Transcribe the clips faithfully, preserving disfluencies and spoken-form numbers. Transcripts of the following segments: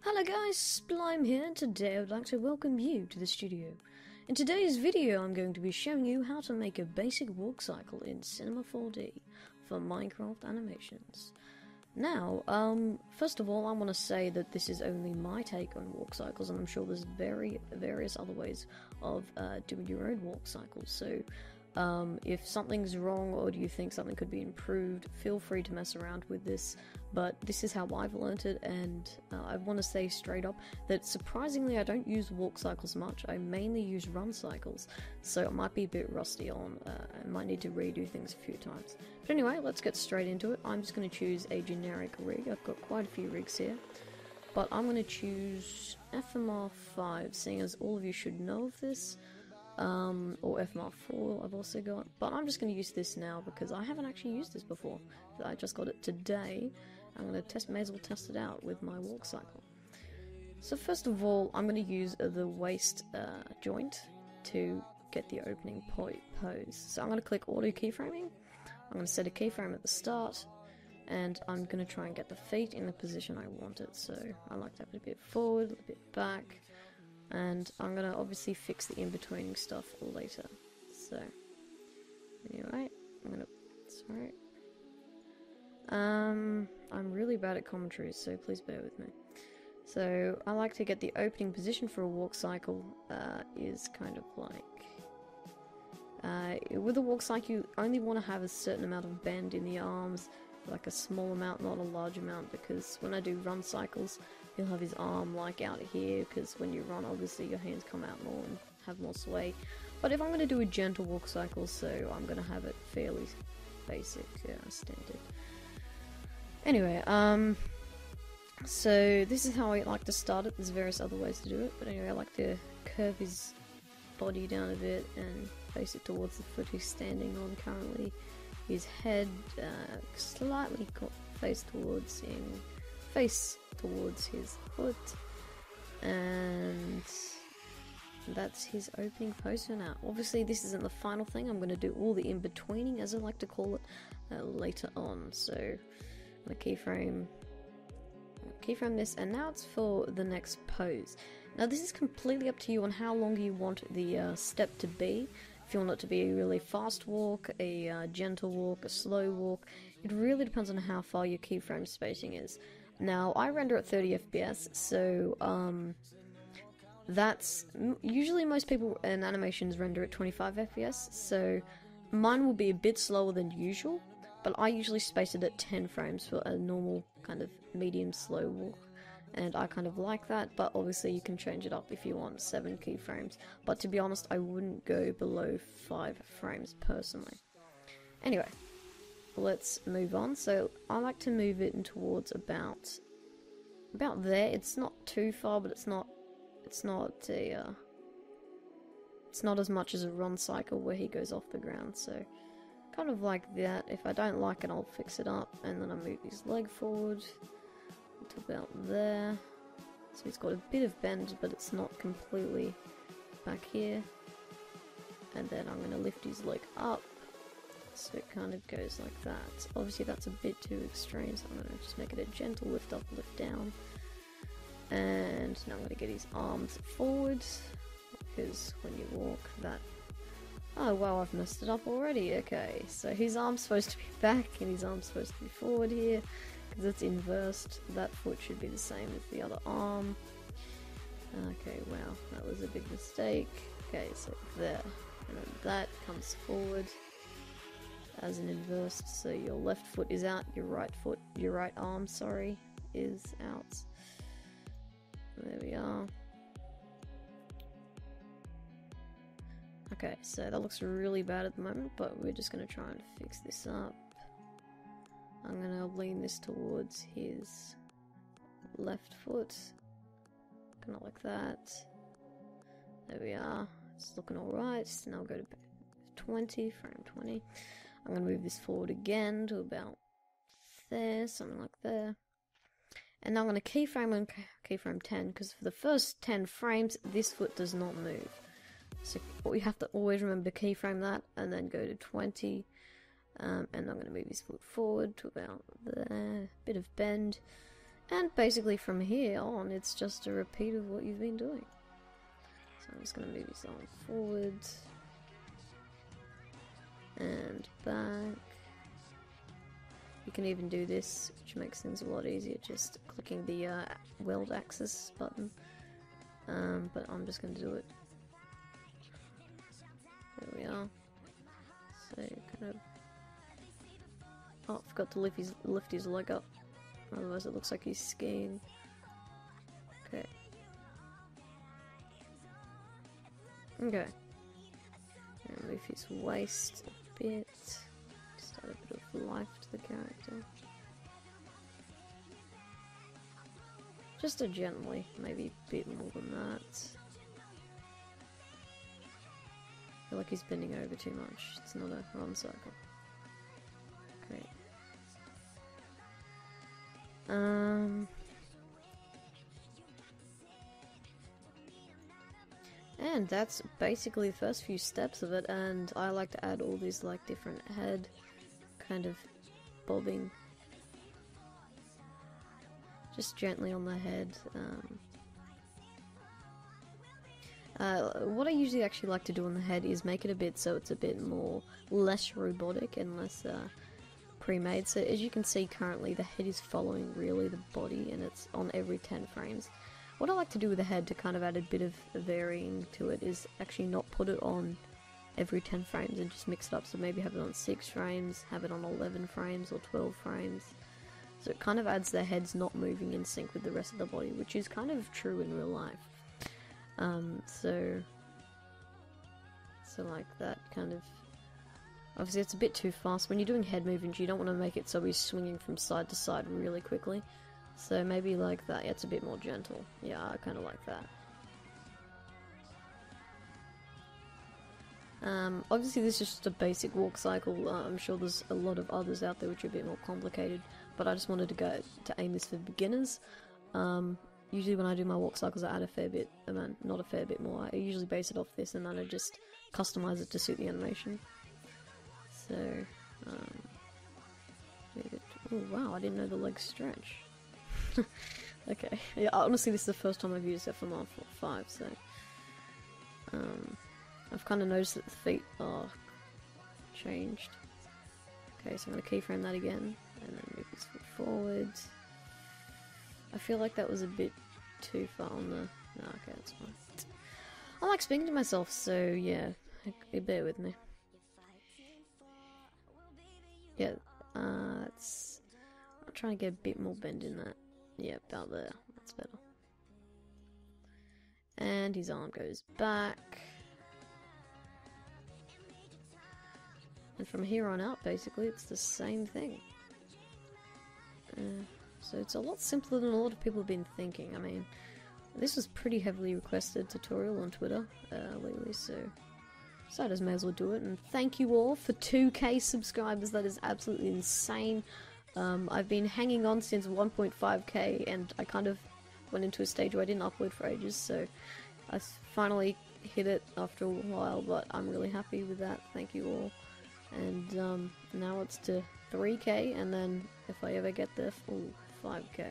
Hello guys, Splime here, and today I would like to welcome you to the studio. In today's video I'm going to be showing you how to make a basic walk cycle in Cinema four D for Minecraft animations. Now, um, first of all I want to say that this is only my take on walk cycles, and I'm sure there's very various other ways of uh, doing your own walk cycles, so Um, if something's wrong or do you think something could be improved, feel free to mess around with this, but this is how I've learnt it, and uh, I want to say straight up that surprisingly I don't use walk cycles much. I mainly use run cycles, so it might be a bit rusty on, uh, I might need to redo things a few times. But anyway, let's get straight into it. I'm just going to choose a generic rig. I've got quite a few rigs here, but I'm going to choose F M R five, seeing as all of you should know of this. Um, or F M R four I've also got, but I'm just going to use this now because I haven't actually used this before. I just got it today. I'm going to test, may as well test it out with my walk cycle. So first of all, I'm going to use the waist uh, joint to get the opening po pose. So I'm going to click auto keyframing. I'm going to set a keyframe at the start, and I'm going to try and get the feet in the position I want it. So I like to have it a bit forward, a bit back. And I'm gonna obviously fix the in-betweening stuff later. So, anyway, I'm gonna, sorry. Um, I'm really bad at commentary, so please bear with me. So, I like to get the opening position for a walk cycle, uh, is kind of like, uh, with a walk cycle you only want to have a certain amount of bend in the arms, like a small amount, not a large amount, because when I do run cycles, he'll have his arm like out here, because when you run obviously your hands come out more and have more sway. But if I'm going to do a gentle walk cycle, so I'm going to have it fairly basic, yeah, standard. Anyway, um, so this is how I like to start it. There's various other ways to do it, but anyway, I like to curve his body down a bit and face it towards the foot he's standing on currently. His head uh, slightly face towards him, face towards his foot, and that's his opening pose for now. Obviously this isn't the final thing. I'm going to do all the in-betweening, as I like to call it, uh, later on. So I'm going to keyframe, keyframe this, and now it's for the next pose. Now this is completely up to you on how long you want the uh, step to be. If you want it to be a really fast walk, a uh, gentle walk, a slow walk, it really depends on how far your keyframe spacing is. Now, I render at thirty F P S, so um, that's usually most people in animations render at twenty-five F P S, so mine will be a bit slower than usual, but I usually space it at ten frames for a normal kind of medium slow walk. And I kind of like that, but obviously you can change it up if you want seven keyframes. But to be honest, I wouldn't go below five frames personally. Anyway, let's move on. So I like to move it in towards about about there. It's not too far, but it's not it's not a uh, it's not as much as a run cycle where he goes off the ground. So kind of like that. If I don't like it, I'll fix it up, and then I move his leg forward to about there. So he's got a bit of bend, but it's not completely back here. And then I'm going to lift his leg up, so it kind of goes like that. Obviously that's a bit too extreme, so I'm going to just make it a gentle lift up, lift down. And now I'm going to get his arms forward, because when you walk that... Oh wow, I've messed it up already. Okay, so his arm's supposed to be back and his arm's supposed to be forward here, because it's inversed. That foot should be the same as the other arm. Okay, wow, that was a big mistake. Okay, so there, and then that comes forward as an inversed, so your left foot is out, your right foot, your right arm, sorry, is out. There we are. Okay, so that looks really bad at the moment, but we're just going to try and fix this up. I'm going to lean this towards his left foot, kind of like that. There we are, it's looking alright. Now I'll go to twenty, frame twenty. I'm going to move this forward again to about there, something like there. And now I'm going to keyframe and keyframe ten, because for the first ten frames, this foot does not move. So you have to always remember keyframe that, and then go to twenty. Um, and I'm going to move his foot forward to about there, bit of bend, And basically from here on, it's just a repeat of what you've been doing. So I'm just going to move this on forward and back. You can even do this, which makes things a lot easier, just clicking the uh, weld axis button. Um, but I'm just going to do it. There we are. So kind of. Oh, I forgot to lift his lift his leg up. Otherwise, it looks like he's skiing. Okay. Okay. And move his waist a bit. Just add a bit of life to the character. Just a gently, maybe a bit more than that. I feel like he's bending over too much. It's not a run cycle. Great. Um. And that's basically the first few steps of it, and I like to add all these like different head kind of bobbing just gently on the head. Um, uh, what I usually actually like to do on the head is make it a bit so it's a bit more less robotic and less uh, pre-made. So as you can see currently, the head is following really the body, and it's on every ten frames. What I like to do with the head to kind of add a bit of varying to it is actually not put it on every ten frames and just mix it up. So maybe have it on six frames, have it on eleven frames or twelve frames. So it kind of adds the heads not moving in sync with the rest of the body, which is kind of true in real life. Um, so, so like that kind of, obviously it's a bit too fast. When you're doing head movements, you don't want to make it so he's swinging from side to side really quickly. So maybe like that, yeah, it's a bit more gentle. Yeah, I kind of like that. Um, obviously this is just a basic walk cycle. uh, I'm sure there's a lot of others out there which are a bit more complicated, but I just wanted to go to aim this for beginners. Um, usually when I do my walk cycles I add a fair bit, I mean, not a fair bit more, I usually base it off this and then I just customize it to suit the animation. So, um, oh wow, I didn't know the legs stretch. Okay, yeah, honestly this is the first time I've used F M R five, so um, I've kind of noticed that the feet are changed. Okay, so I'm going to keyframe that again, and then move this foot forward. I feel like that was a bit too far on the... No, okay, that's fine. I like speaking to myself, so yeah, bear with me. Yeah, uh, that's... I'm trying to get a bit more bend in that. Yeah, about there. That's better. And his arm goes back. And from here on out, basically, it's the same thing. Uh, so it's a lot simpler than a lot of people have been thinking. I mean, this was pretty heavily requested tutorial on Twitter uh, lately, so... So I just may as well do it. And thank you all for two K subscribers. That is absolutely insane. Um, I've been hanging on since one point five K, and I kind of went into a stage where I didn't upload for ages, so I finally hit it after a while, but I'm really happy with that. Thank you all. And um, now it's to three K, and then if I ever get there, ooh, five K.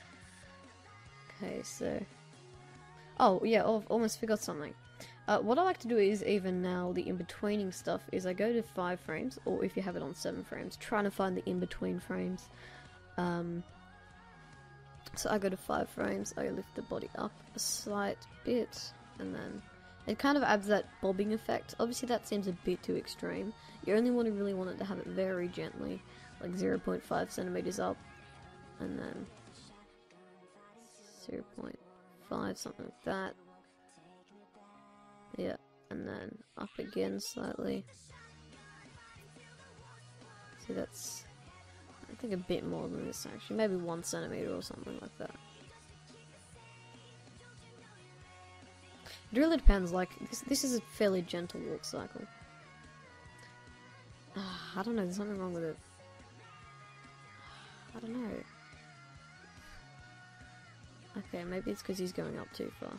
Okay, so... Oh, yeah, oh, I've almost forgot something. Uh, what I like to do is, even now, the in-betweening stuff, is I go to five frames, or if you have it on seven frames, trying to find the in-between frames. Um, so I go to five frames, I lift the body up a slight bit, and then it kind of adds that bobbing effect. Obviously that seems a bit too extreme. You only want to really want it to have it very gently, like zero point five centimeters up, and then zero point five, something like that. Yeah, and then up again slightly. See, that's, I think, a bit more than this actually, maybe one centimeter or something like that. It really depends, like, this, this is a fairly gentle walk cycle. Uh, I don't know, there's something wrong with it. I don't know. Okay, maybe it's because he's going up too far.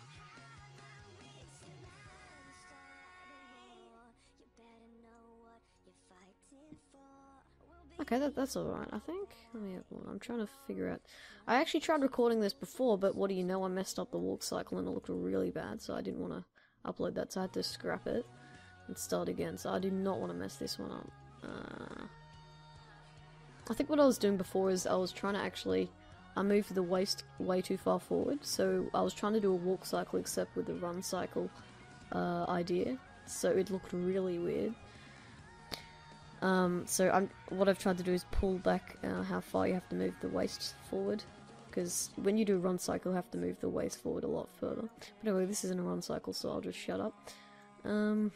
I Okay, that, that's alright, I think. Let me have one. I'm trying to figure out... I actually tried recording this before, but what do you know, I messed up the walk cycle and it looked really bad, so I didn't want to upload that, so I had to scrap it and start again, so I do not want to mess this one up. Uh, I think what I was doing before is I was trying to actually... I moved the waist way too far forward, so I was trying to do a walk cycle except with the run cycle uh, idea, so it looked really weird. Um, so I'm, what I've tried to do is pull back uh, how far you have to move the waist forward, because when you do a run cycle you have to move the waist forward a lot further. But anyway, this isn't a run cycle, so I'll just shut up. Um,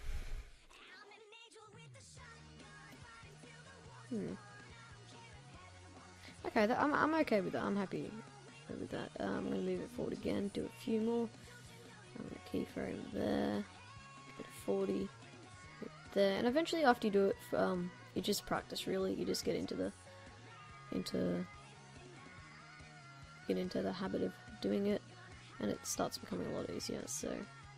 hmm. Okay, that, I'm, I'm okay with that, I'm happy with that. Uh, I'm going to move it forward again, do a few more. I'm going to keyframe there, go to forty. There, and eventually after you do it, um, you just practice really, you just get into the, into, get into the habit of doing it, and it starts becoming a lot easier, so.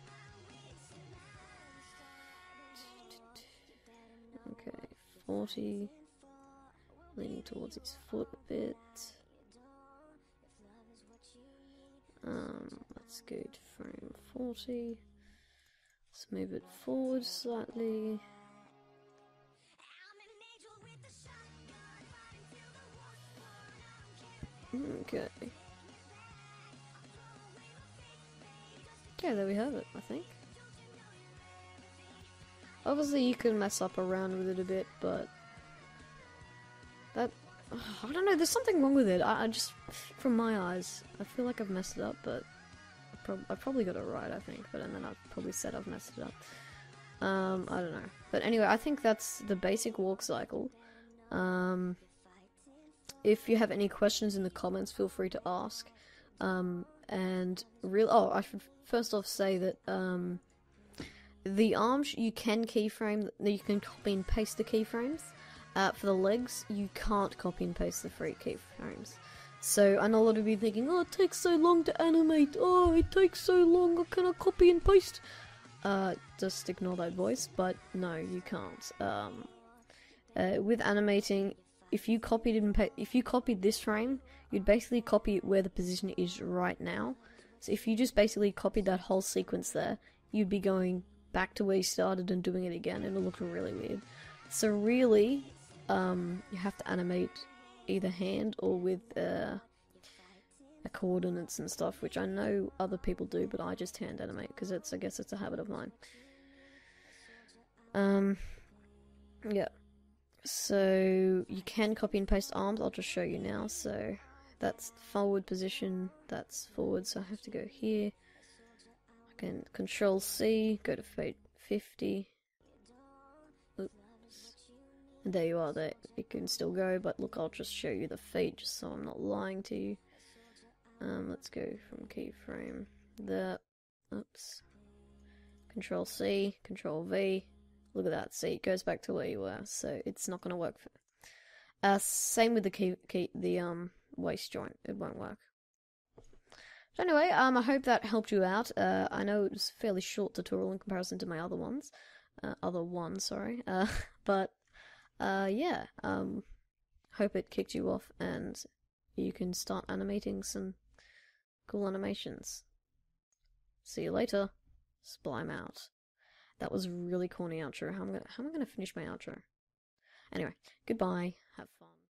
Okay, forty, leaning towards his foot a bit. Um, let's go to frame forty. Let's move it forward slightly. Okay. Okay, there we have it, I think. Obviously you can mess up around with it a bit, but... That... I don't know, there's something wrong with it. I, I just... From my eyes, I feel like I've messed it up, but... Prob I probably got it right, I think, but and then I've probably said I've messed it up. Um, I don't know. But anyway, I think that's the basic walk cycle. Um, if you have any questions in the comments, feel free to ask. Um, and real. Oh, I should first off say that um, the arms you can keyframe. You can copy and paste the keyframes. Uh, for the legs, you can't copy and paste the free keyframes. So, I know a lot of you thinking, oh, it takes so long to animate, oh, it takes so long, can I copy and paste? Uh, just ignore that voice, but no, you can't. Um, uh, with animating, if you copied and pa if you copied this frame, you'd basically copy it where the position is right now. So if you just basically copied that whole sequence there, you'd be going back to where you started and doing it again, and it'll look really weird. So really, um, you have to animate either hand or with uh, coordinates and stuff, which I know other people do, but I just hand animate because it's, I guess it's a habit of mine. Um, yeah. So you can copy and paste arms. I'll just show you now. So that's forward position. That's forward. So I have to go here. I can Control C, go to fade fifty. And there you are, there it can still go, but look, I'll just show you the feet just so I'm not lying to you. Um, let's go from keyframe there. Oops. Control C, Control V. Look at that, see, it goes back to where you were, so it's not going to work. For, uh, same with the key, key, the um waist joint, it won't work. So anyway, um, I hope that helped you out. Uh, I know it was a fairly short tutorial in comparison to my other ones, uh, other one, sorry, uh, but. Uh, yeah, um, hope it kicked you off and you can start animating some cool animations. See you later. Splime out. That was a really corny outro. How am I gonna, how am I gonna finish my outro? Anyway, goodbye. Have